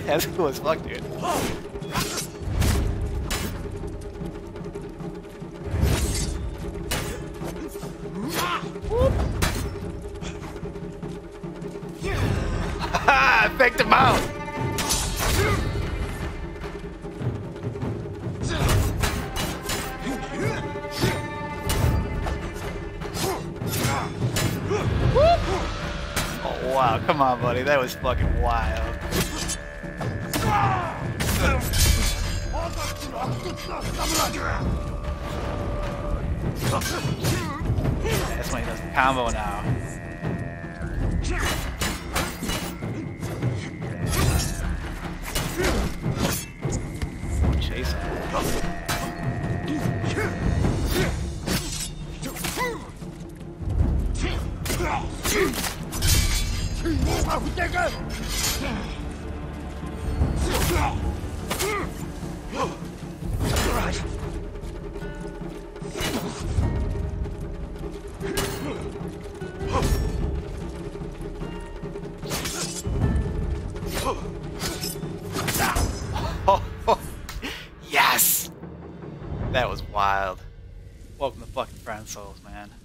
That's cool as fuck, dude. I faked him out! Oh wow, come on buddy, that was fucking wild. That's when he does the combo now. Chase him. Yes! That was wild. Welcome to fucking Friend Souls, man.